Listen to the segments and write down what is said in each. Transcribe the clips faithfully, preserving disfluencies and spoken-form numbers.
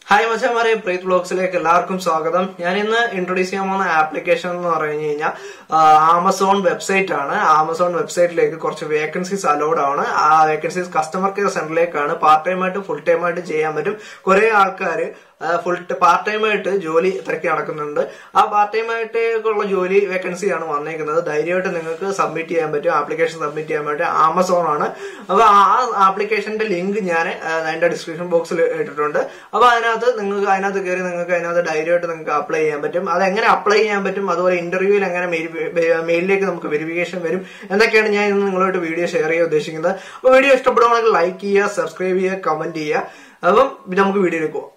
Hi, Machamare, Preet Vlogs like Larkum Sagadam. Yanina introducing on the application or Amazon website Amazon website like a vacancies allowed on vacancies customer care center like part time to full time to J M Korea Alkari. Full part time at Jolie Thaki a part time at Jolie vacancy on one leg another diary to submit application submit Amazon on application link in the description box. Another another diary to apply but apply other interview and mail like verification and the can video share this video stop like here, subscribe here, comment here. Video.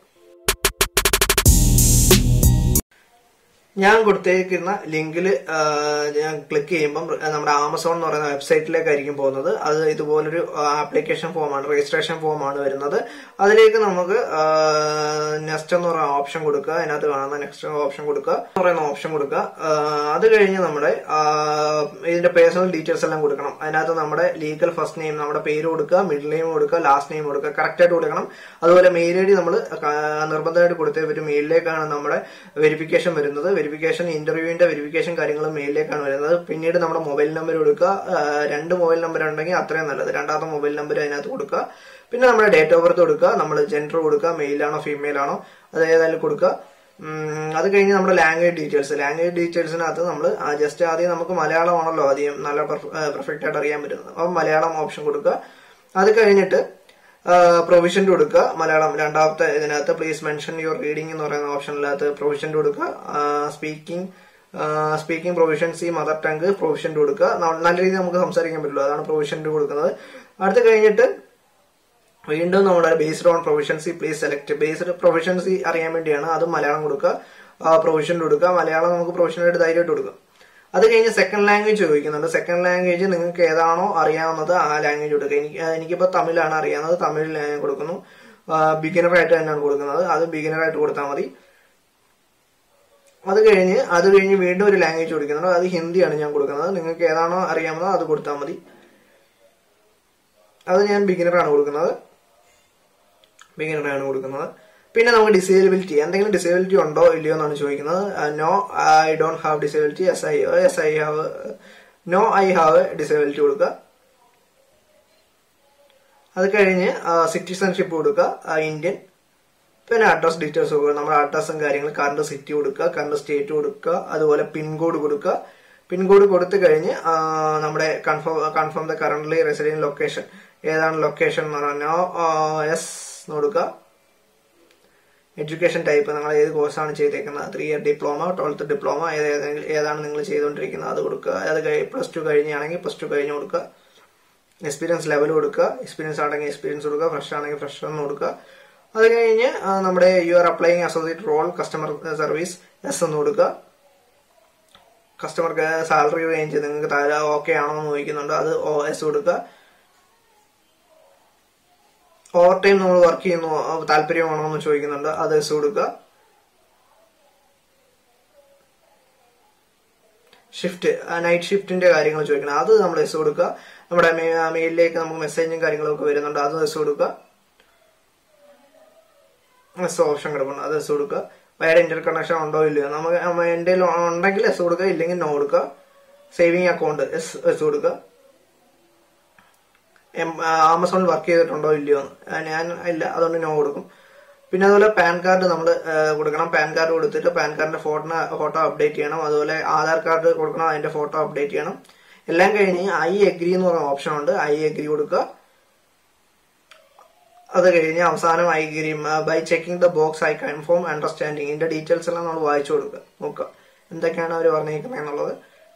I will click the link click on Amazon website. That is an application form and registration form. That is a next option. Next option. option. That is the personal details. That is legal first name, middle name, last name. Correct. That is mail verification. Verification interview and verification karyangala mail lekanu varunathu pinnide nammada mobile number kodukka rendu mobile number undengi athrayin nallathu rendatha mobile number ayinathu kodukka pinne nammada date of birth kodukka nammada gender kodukka male aano female aano adu edallu kodukka adu kayinju nammada language details language details nathu nammal just adiyam namukku malayalam aanallo adiyam nalla perfect aayittu ariyan pattunnathu appo malayalam option kodukka adu kayinittu Uh, provision to Duka, Malayalam, and after another please mention your reading in or an option later provision to Duka, uh, speaking, uh, speaking provision, see mother tongue, provision to Duka. Now, Nalari Samsari provision to Duka. At the kind we know based on proficiency, please select based proficiency Ariamediana, other Malayalam Duka, uh, provision to Duka, Malayalam provision to the Duka. That's the second language. The second language is Ariana, the language. Tamil and Ariana, Tamil language. Beginner writer and other beginner at Urtamari. Other other window language, the Hindi and Yankurana, Kerana, Ariana, the Kurtamari. Other beginner and Urkana. Beginner and Urkana. Pinna disability and then disability on do Ilion on showing no, I don't have disability. Yes, I yes I have no, I have a disability. Uduka citizenship Uduka Indian. Pen address details over number address and carrying Kanda city Uduka, Kanda state Uduka, other pin code Uduka, pin code Kodaka number confirm confirm the currently resident location. Either location or no, yes, Noduka. Education type course on three year diploma, twelfth diploma, plus two plus two experience level experience experience fresh fresh you are applying associate role, customer service, yes customer salary range okay overtime we work in other Suduka shift a night shift in the Garingo Jokin, other than Suduka, mail lake messaging Garingo and other Suduka. So, Shangavan, other Suduka, by interconnection on Doyle, on regular Suduka, link in Noduka, saving account is Suduka. Amazon work ചെയ്തിട്ടുണ്ടോ ഞാൻ ഇല്ല അതുകൊണ്ട് no കൊടുക്കും പിന്നെ അതുപോലെ pan card നമ്മൾ കൊടുക്കണം PAN card കൊടുത്തിട്ട് പാൻ കാർഡിന്റെ ഫോട്ടോ ഫോട്ടോ അപ്ഡേറ്റ് ചെയ്യണം അതുപോലെ ആധാർ കാർഡ് കൊടുക്കണം അതിന്റെ ഫോട്ടോ അപ്ഡേറ്റ് ചെയ്യണം എല്ലാം കഴിഞ്ഞ് ഐ അഗ്രി എന്ന് പറയുന്ന ഓപ്ഷൻ ഉണ്ട് ഐ അഗ്രി കൊടുക്കുക അത് കഴിഞ്ഞ് അവസാനം I agree by checking the box I confirm understanding ഇതിന്റെ ഡീറ്റെയിൽസ് എല്ലാം നമ്മൾ വായിച്ചു കൊടുക്കുക നോക്കുക എന്തൊക്കെയാണ് അവർ പറഞ്ഞിരിക്കുന്നത് എന്നുള്ളത്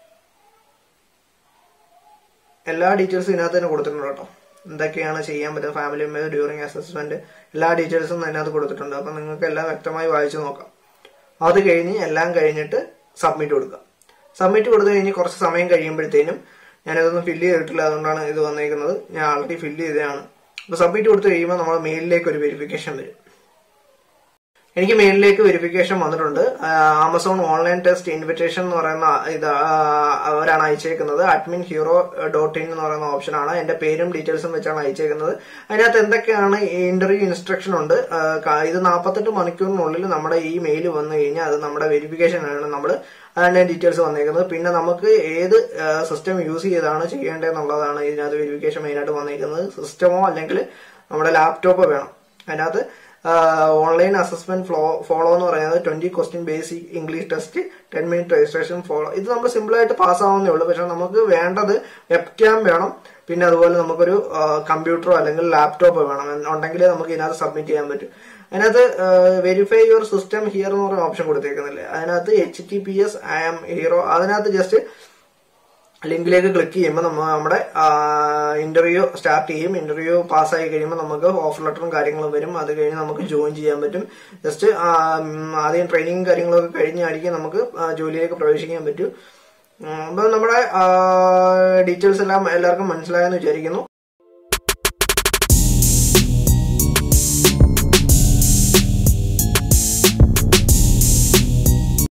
എല്ലാ ഡീറ്റെയിൽസും ഇതിനകത്ത് തന്നെ കൊടുത്തിട്ടുണ്ട് കേട്ടോ എന്തൊക്കെയാണ് ചെയ്യാൻ പറ്റുക ഫാമിലി മെമ്പർ ഡ്യൂറിംഗ് അസസ്മെന്റ് എല്ലാ ഡീറ്റെയിൽസും അതിനകത്ത് കൊടുത്തിട്ടുണ്ട് അപ്പോൾ നിങ്ങൾക്ക് എല്ലാം വ്യക്തമായി വായിച്ചു നോക്കാം അത് കഴിഞ്ഞ് എല്ലാം കഴിഞ്ഞിട്ട് സബ്മിറ്റ് കൊടുക്കുക സബ്മിറ്റ് കൊടുത്തു കഴിഞ്ഞ് കുറച്ച് സമയം കഴിയുമ്പോഴത്തേനും ഞാനിതൊന്നും ഫില്ല് ചെയ്തിട്ടില്ല അതുകൊണ്ടാണ് ഇത് വന്നിരിക്കുന്നത് ഞാൻ ആൾറെഡി ഫില്ല് ചെയ്തതാണ് അപ്പോൾ സബ്മിറ്റ് കൊടുത്തു കഴിയുമ്പോൾ നമ്മുടെ മെയിലിലേക്ക് ഒരു വെരിഫിക്കേഷൻ വരും എനിക്ക് മെയിലിലേക്ക് വെരിഫിക്കേഷൻ വന്നിട്ടുണ്ട്. ആമസോൺ ഓൺലൈൻ ടെസ്റ്റ് ഇൻവിറ്റേഷൻ എന്ന് പറയുന്ന ഇത് അവരാണ് അയച്ചേക്കുന്നത്. അഡ്മിൻ ഹീറോ ഡോട്ട് ഇൻ എന്ന് പറയുന്ന ഓപ്ഷനാണ്. എന്റെ പേരും ഡീറ്റെയിൽസും വെച്ചാണ് അയച്ചേക്കുന്നത്. അതിനകത്ത് എന്തൊക്കെയാണ് ഇന്റർവ്യൂ ഇൻസ്ട്രക്ഷൻ ഉണ്ട്. ഇത് നാൽപ്പത്തെട്ട് മണിക്കൂറിനുള്ളിൽ നമ്മുടെ ഈ മെയിൽ വന്നു കഴിഞ്ഞാൽ അത് നമ്മുടെ വെരിഫിക്കേഷൻ ആണ്. നമ്മൾ അതിന്റെ ഡീറ്റെയിൽസ് വന്നേക്കുന്നത്. പിന്നെ നമുക്ക് ഏത് സിസ്റ്റം യൂസ് ചെയ്താണ് ചെയ്യേണ്ടതെന്നുള്ളതാണ് ഇതിനകത്ത് വെരിഫിക്കേഷൻ മെയിനായിട്ട് വന്നേക്കുന്നത്. സിസ്റ്റമോ അല്ലെങ്കിൽ നമ്മുടെ ലാപ്ടോപ്പോ വേണം. അതിനകത്ത് ഓൺലൈൻ അസസ്മെന്റ് ഫ്ലോ ഫോളോ എന്ന് പറയുന്നത് twenty question basic English test, ten minute registration follow. ഇത് നമുക്ക് സിമ്പിൾ ആയിട്ട് പാസ് ആവുന്നേ ഉള്ളൂ. പക്ഷെ നമുക്ക് വേണ്ടത് വെബ് ക്യാം വേണം. പിന്നെ അതുപോലെ നമുക്കൊരു കമ്പ്യൂട്ടറോ അല്ലെങ്കിൽ ലാപ്ടോപ്പോ വേണം. ഉണ്ടെങ്കിലേ നമുക്ക് ഇതിനകത്ത് സബ്മിറ്റ് ചെയ്യാൻ പറ്റും. അതിനകത്ത് വെരിഫൈ യുവർ സിസ്റ്റം ഹിയർ എന്ന് പറയുന്ന ഓപ്ഷൻ കൊടുത്തേക്കുന്നില്ലേ. അതിനകത്ത് H T P S I am hero അതിനകത്ത് ജസ്റ്റ് ലിങ്കിലേക്ക് ക്ലിക്ക് ചെയ്യുമ്പോൾ നമ്മൾ നമ്മുടെ ഇന്റർവ്യൂ സ്റ്റാർട്ട് ചെയ്യും. ഇന്റർവ്യൂ പാസ്സായി കഴിയുമ്പോൾ നമുക്ക് ഓഫർ ലെറ്ററും കാര്യങ്ങളും വരും. അത് കഴിഞ്ഞ് നമുക്ക് ജോയിൻ ചെയ്യാൻ പറ്റും. ജസ്റ്റ് ആദ്യം ട്രെയിനിങ്ങും കാര്യങ്ങളൊക്കെ കഴിഞ്ഞായിരിക്കും നമുക്ക് ജോലിയിലേക്ക് പ്രവേശിക്കാൻ പറ്റും. അപ്പം നമ്മുടെ ഡീറ്റെയിൽസ് എല്ലാം എല്ലാവർക്കും മനസ്സിലായെന്ന് വിചാരിക്കുന്നു.